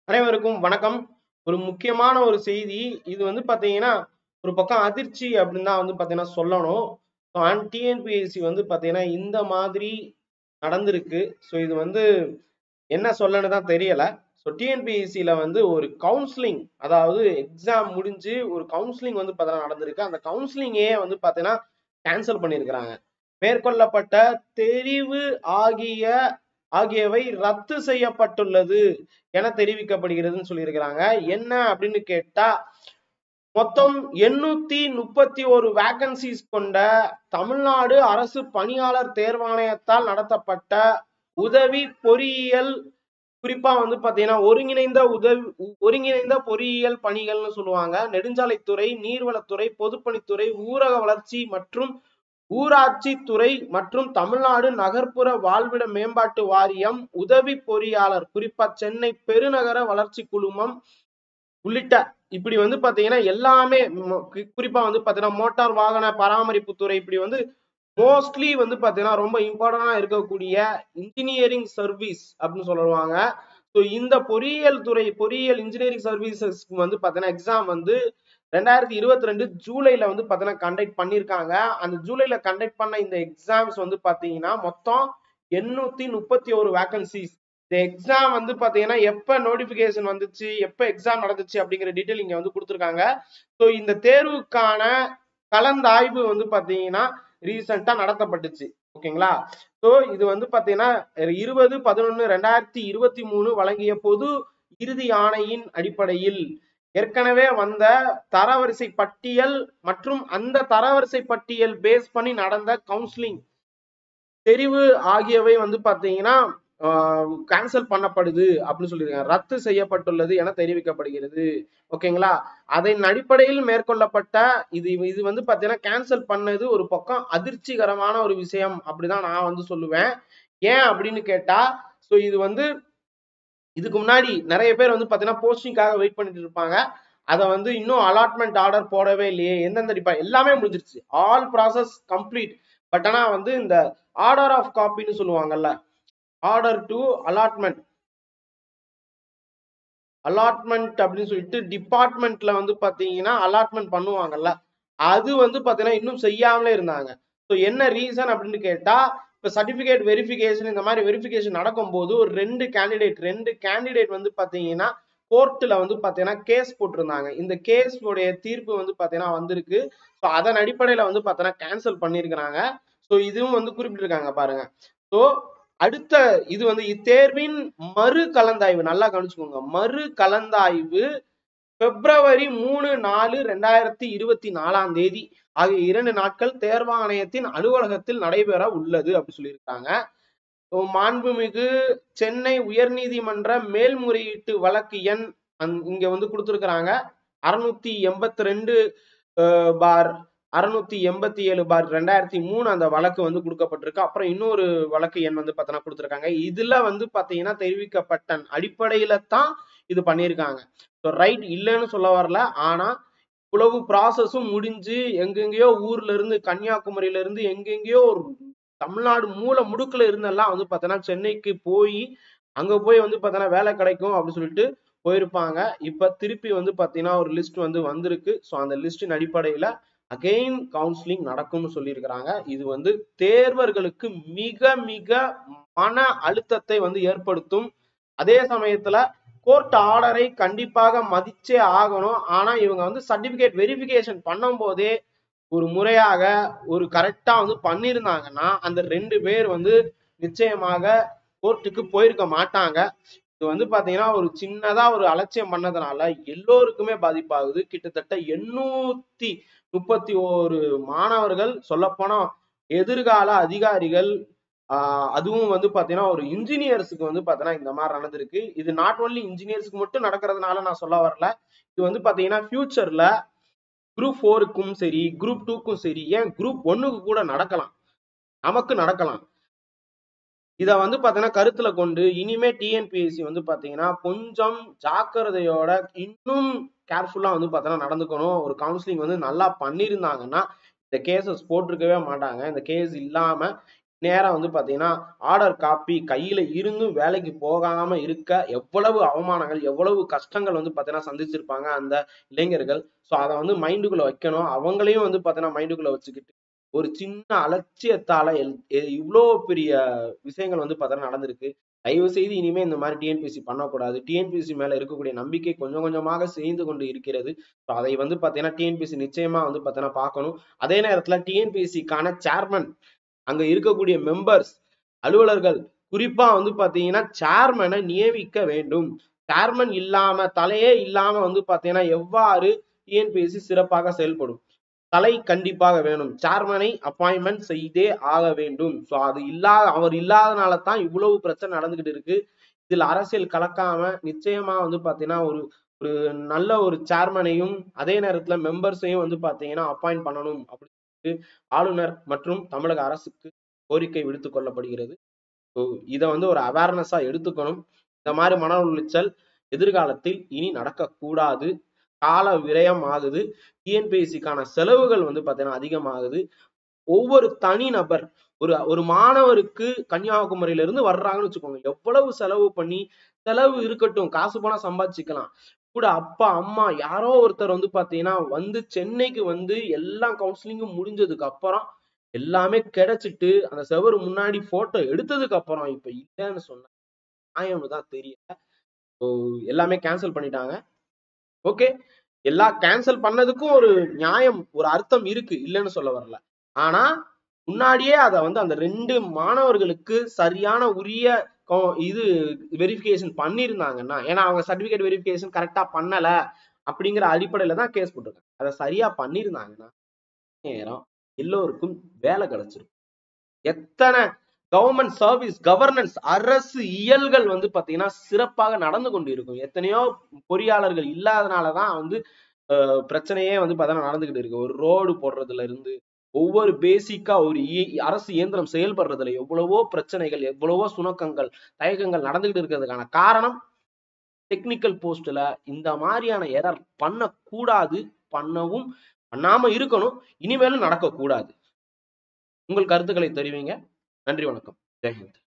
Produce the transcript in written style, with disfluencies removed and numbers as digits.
அனைவருக்கும் வணக்கம். ஒரு முக்கியமான ஒரு செய்தி. இது பாத்தீங்கன்னா, ஒரு பக்கம் அதிர்ச்சி அப்படின்னு தான் பாத்தீங்கன்னா சொல்லணும். டிஎன்பிஎஸ்சி பாத்தீங்கன்னா, இந்த மாதிரி நடந்திருக்கு. இது என்ன சொல்லன்னு தான் தெரியல. டிஎன்பிஎஸ்சில ஒரு கவுன்சிலிங், அதாவது எக்ஸாம் முடிஞ்சு ஒரு கவுன்சிலிங் பாத்தீங்கன்னா நடந்திருக்கு. அந்த கவுன்சிலிங்கே பாத்தீங்கன்னா கேன்சல் பண்ணியிருக்கிறாங்க. மேற்கொள்ளப்பட்ட தெரிவு ஆகியவை ரத்து செய்யப்பட்டுள்ளது என தெரிவிக்கப்படுகிறதுன்னு சொல்லியிருக்கிறாங்க. என்ன அப்படின்னு கேட்டா, மொத்தம் 831 வேகன்சிஸ் கொண்ட தமிழ்நாடு அரசு பணியாளர் தேர்வாணையத்தால் நடத்தப்பட்ட உதவி பொறியியல், குறிப்பா பாத்தீங்கன்னா ஒருங்கிணைந்த பொறியியல் பணிகள்னு சொல்லுவாங்க. நெடுஞ்சாலைத்துறை, நீர்வளத்துறை, பொதுப்பணித்துறை, ஊரக வளர்ச்சி மற்றும் ஊராட்சி துறை மற்றும் தமிழ்நாடு நகர்ப்புற வாழ்விட மேம்பாட்டு வாரியம், உதவி பொறியாளர், குறிப்பா சென்னை பெருநகர வளர்ச்சி குழுமம் உள்ளிட்ட இப்படி பாத்தீங்கன்னா எல்லாமே, குறிப்பா பாத்தீங்கன்னா மோட்டார் வாகன பராமரிப்பு துறை, இப்படி மோஸ்ட்லி பாத்தீங்கன்னா ரொம்ப இம்பார்ட்டன்டா இருக்கக்கூடிய இன்ஜினியரிங் சர்வீஸ் அப்படின்னு சொல்லுவாங்க. இந்த பொறியியல் இன்ஜினியரிங் சர்வீசஸ்க்கு பாத்தீங்கன்னா எக்ஸாம் 2022 ஜூலைல பாத்தீங்கன்னா கண்டக்ட் பண்ணிருக்காங்க. அந்த ஜூலைல கண்டக்ட் பண்ண இந்த எக்ஸாம்ஸ் பாத்தீங்கன்னா மொத்தம் 831 வேகன்சிஸ். இந்த எக்ஸாம் பாத்தீங்கன்னா எப்ப நோட்டிபிகேஷன் வந்துச்சு, எப்ப எக்ஸாம் நடந்துச்சு அப்படிங்கிற டீடைல் இங்க கொடுத்திருக்காங்க. இந்த தேர்வுக்கான கலந்தாய்வு பாத்தீங்கன்னா ரீசெண்டா நடத்தப்பட்டுச்சு. ஓகேங்களா? இது பாத்தீங்கன்னா 20/11/2023 வழங்கிய பொது இறுதி ஆணையின் அடிப்படையில் ஏற்கனவே வந்த தரவரிசை பட்டியல் மற்றும் அந்த தரவரிசை பட்டியல் பேஸ் பண்ணி நடந்த கவுன்சிலிங் தெரிவு ஆகியவை பாத்தீங்கன்னா கேன்சல் பண்ணப்படுது அப்படின்னு சொல்லியிருக்காங்க. ரத்து செய்யப்பட்டுள்ளது என தெரிவிக்கப்படுகிறது. ஓகேங்களா? அதன் அடிப்படையில் மேற்கொள்ளப்பட்ட இது பாத்தீங்கன்னா கேன்சல் பண்ணது ஒரு பக்கம் அதிர்ச்சிகரமான ஒரு விஷயம் அப்படிதான் நான் சொல்லுவேன். ஏன் அப்படின்னு கேட்டா, இது இதுக்கு முன்னாடி நிறைய பேர் பாத்தீங்கன்னா போஸ்டிங்காக வெயிட் பண்ணிட்டு இருப்பாங்க. அதை இன்னும் அலாட்மெண்ட் ஆர்டர் போடவே இல்லையே, எந்தெந்த டிபார்ட்மெண்ட் எல்லாமே முடிஞ்சிருச்சு, ஆல் ப்ராசஸ் கம்ப்ளீட். பட் ஆனா இந்த ஆர்டர் ஆஃப் காப்பின்னு சொல்லுவாங்கல்ல, ஆர்டர் டு அலாட்மெண்ட் அப்படின்னு சொல்லிட்டு டிபார்ட்மெண்ட்ல பாத்தீங்கன்னா அலாட்மெண்ட் பண்ணுவாங்கல்ல, அது பாத்தீங்கன்னா இன்னும் செய்யாமலே இருந்தாங்க. என்ன ரீசன் அப்படின்னு கேட்டா, இப்ப சர்டிபிகேட் வெரிஃபிகேஷன், இந்த மாதிரி வெரிஃபிகேஷன் நடக்கும்போது ஒரு ரெண்டு கேண்டிடேட் பாத்தீங்கன்னா கோர்ட்ல பாத்தீங்கன்னா கேஸ் போட்டிருந்தாங்க. இந்த கேஸ் உடைய தீர்ப்பு பாத்தீங்கன்னா வந்திருக்கு. அதன் அடிப்படையில பாத்தீங்கன்னா கேன்சல் பண்ணிருக்கிறாங்க. இதுவும் குறிப்பிட்டிருக்காங்க பாருங்க. அடுத்த இது இத்தேர்வின் மறு கலந்தாய்வு, நல்லா கவனிச்சுக்கோங்க, மறு கலந்தாய்வு பிப்ரவரி 3/4/2024 ஆகிய 2 நாட்கள் தேர்வாணையத்தின் அலுவலகத்தில் நடைபெற உள்ளது அப்படி சொல்லியிருக்காங்க. மாண்புமிகு சென்னை உயர்நீதிமன்ற மேல்முறையீட்டு வழக்கு எண் இங்க கொடுத்திருக்கிறாங்க 682/687/2003 அந்த வழக்கு கொடுக்கப்பட்டிருக்கு. அப்புறம் இன்னொரு வழக்கு எண் பாத்தீங்கன்னா கொடுத்திருக்காங்க. இதுல பாத்தீங்கன்னா தெரிவிக்கப்பட்ட அடிப்படையில தான் இது பண்ணியிருக்காங்க. ரைட், இல்லைன்னு சொல்ல வரல. ஆனா இவ்வளவு ப்ராசஸும் முடிஞ்சு எங்கெங்கயோ ஊர்ல இருந்து, கன்னியாகுமரியில இருந்து எங்கெங்கயோ ஒரு தமிழ்நாடு மூல முடுக்குல இருந்தெல்லாம் பாத்தீங்கன்னா சென்னைக்கு போய் அங்க போய் பாத்தீங்கன்னா வேலை கிடைக்கும் அப்படின்னு சொல்லிட்டு போயிருப்பாங்க. இப்ப திருப்பி பாத்தீங்கன்னா ஒரு லிஸ்ட் வந்திருக்கு. அந்த லிஸ்டின் அடிப்படையில அகைன் கவுன்சிலிங் நடக்கும்னு சொல்லியிருக்கிறாங்க. இது தேர்வர்களுக்கு மிக மிக மன அழுத்தத்தை ஏற்படுத்தும். அதே சமயத்துல கோர்ட் ஆர்டரை கண்டிப்பாக மதிச்சே ஆகணும். ஆனா இவங்க சர்டிபிகேட் வெரிஃபிகேஷன் பண்ணும் போதே ஒரு முறையாக ஒரு கரெக்டா பண்ணிருந்தாங்கன்னா அந்த 2 பேர் நிச்சயமாக கோர்ட்டுக்கு போயிருக்க மாட்டாங்க. இது பாத்தீங்கன்னா ஒரு சின்னதா ஒரு அலட்சியம் பண்ணதுனால எல்லோருக்குமே பாதிப்பாகுது. கிட்டத்தட்ட 831 மாணவர்கள், சொல்லப்போனா எதிர்கால அதிகாரிகள், அதுவும் பாத்தீங்கன்னா ஒரு இன்ஜினியர்ஸுக்கு பாத்தீங்கன்னா இந்த மாதிரி நடந்திருக்கு. இது நாட் ஒன்லி இன்ஜினியர்ஸ்க்கு மட்டும் நடக்கிறதுனால நான் சொல்ல வரல. இது பாத்தீங்கன்னா ஃபியூச்சர்ல குரூப் 4க்கும் சரி, குரூப் 2க்கும் சரி, ஏன் குரூப் 1க்கு கூட நடக்கலாம், நமக்கு நடக்கலாம். இத பாத்தீங்கன்னா கருத்துல கொண்டு இனிமே டிஎன்பிஎஸ்சி பாத்தீங்கன்னா கொஞ்சம் ஜாக்கிரதையோட இன்னும் கேர்ஃபுல்லா பாத்தீங்கன்னா நடந்துக்கணும். ஒரு கவுன்சிலிங் நல்லா பண்ணிருந்தாங்கன்னா இந்த கேசஸ் போட்டிருக்கவே மாட்டாங்க. இந்த கேஸ் இல்லாம நேரா வந்து பாத்தீங்கன்னா ஆர்டர் காப்பி கையில இருந்தும் வேலைக்கு போகாம இருக்க எவ்வளவு அவமானங்கள் எவ்வளவு கஷ்டங்கள் வந்து பாத்தீங்கன்னா சந்திச்சிருப்பாங்க அந்த இளைஞர்கள். ஸோ அதை வந்து மைண்டுக்குள்ள வைக்கணும். அவங்களையும் வந்து பாத்தீங்கன்னா மைண்டுக்குள்ள வச்சுக்கிட்டு ஒரு சின்ன அலட்சியத்தால இவ்வளோ பெரிய விஷயங்கள் வந்து பாத்தீங்கன்னா நடந்திருக்கு. தயவு செய்து இனிமே இந்த மாதிரி டிஎன்பிஎஸ்சி பண்ணக்கூடாது. டிஎன்பிஎஸ்சி மேல இருக்கக்கூடிய நம்பிக்கை கொஞ்சம் கொஞ்சமாக செய்து கொண்டு இருக்கிறது. ஸோ அதை வந்து பாத்தீங்கன்னா டிஎன்பிஎஸ்சி நிச்சயமா வந்து பாத்தீங்கன்னா பார்க்கணும். அதே நேரத்துல டிஎன்பிஎஸ்சிக்கான சேர்மன் அங்க இருக்கக்கூடிய மெம்பர்ஸ் அலுவலர்கள் குறிப்பா வந்து பாத்தீங்கன்னா சேர்மனை நியமிக்க வேண்டும். சேர்மன் இல்லாம தலையே இல்லாம வந்து பாத்தீங்கன்னா எவ்வாறு டிஎன்பிஎஸ்சி சிறப்பாக செயல்படும்? தலை கண்டிப்பாக வேணும். சேர்மனை அப்பாயின்மெண்ட் செய்தே ஆக வேண்டும். ஸோ அது அவர் இல்லாதனால தான் இவ்வளவு பிரச்சனை நடந்துகிட்டு இருக்கு. இதுல அரசியல் கலக்காம நிச்சயமா வந்து பாத்தீங்கன்னா ஒரு ஒரு நல்ல ஒரு சேர்மனையும் அதே நேரத்துல மெம்பர்ஸையும் வந்து பாத்தீங்கன்னா அப்பாயிண்ட் பண்ணணும் அப்படின்னு ஆளுநர் மற்றும் தமிழக அரசுக்கு கோரிக்கை விடுத்துக் கொள்ளப்படுகிறது. இதை வந்து ஒரு அவேர்னஸா எடுத்துக்கணும். இந்த மாதிரி மன உளைச்சல் எதிர்காலத்தில் இனி நடக்கக்கூடாது. கால விரயம் ஆகுது. டிஎன்பிஎஸ்சிக்கான செலவுகள் வந்து பாத்தீங்கன்னா அதிகமாகுது. ஒவ்வொரு தனி நபர் ஒரு மாணவருக்கு கன்னியாகுமரியில இருந்து வர்றாங்கன்னு வச்சுக்கோங்க, எவ்வளவு செலவு பண்ணி செலவு இருக்கட்டும், காசு பணம் சம்பாதிச்சுக்கலாம். கூட அப்பா அம்மா யாரோ ஒருத்தர் வந்து பாத்தீங்கன்னா வந்து சென்னைக்கு வந்து எல்லா கவுன்சிலிங்கும் முடிஞ்சதுக்கு அப்புறம் எல்லாமே கிடைச்சிட்டு அந்த செவரு முன்னாடி போட்டோ எடுத்ததுக்கு அப்புறம் இப்ப இல்லைன்னு சொன்ன நியாயம்னு தான் தெரியல. எல்லாமே கேன்சல் பண்ணிட்டாங்க. ஓகே, எல்லாம் கேன்சல் பண்ணதுக்கும் ஒரு நியாயம் ஒரு அர்த்தம் இருக்கு, இல்லைன்னு சொல்ல வரல. ஆனா முன்னாடியே அதை வந்து அந்த 2 மாணவர்களுக்கு சரியான உரிய இது வெரிஃபிகேஷன் பண்ணியிருந்தாங்கன்னா, ஏன்னா அவங்க சர்டிபிகேட் வெரிஃபிகேஷன் கரெக்டா பண்ணல அப்படிங்கிற அடிப்படையில தான் கேஸ் போட்டிருக்காங்க. அதை சரியா பண்ணியிருந்தாங்கன்னா நேரம் எல்லோருக்கும் வேலை கிடைச்சிருக்கும். எத்தனை கவர்மெண்ட் சர்வீஸ் கவர்னன்ஸ் அரசு இயல்கள் வந்து பாத்தீங்கன்னா சிறப்பாக நடந்து கொண்டு இருக்கும். எத்தனையோ பொறியாளர்கள் இல்லாதனாலதான் வந்து பிரச்சனையே வந்து பார்த்தா நடந்துகிட்டு இருக்கு. ஒரு ரோடு போடுறதுல இருந்து ஒவ்வொரு பேசிக்கா ஒரு அரசு இயந்திரம் செயல்படுறதுல எவ்வளவோ பிரச்சனைகள் எவ்வளவோ சுணக்கங்கள் தயக்கங்கள் நடந்துகிட்டு இருக்கிறதுக்கான காரணம் டெக்னிக்கல் போஸ்ட்ல இந்த மாதிரியான எரர் பண்ணக்கூடாது, பண்ணவும் பண்ணாம இருக்கணும், இனிமேலும் நடக்கக்கூடாது. உங்கள் கருத்துக்களை தெரிவிங்க. நன்றி, வணக்கம், ஜெய்ஹிந்த்.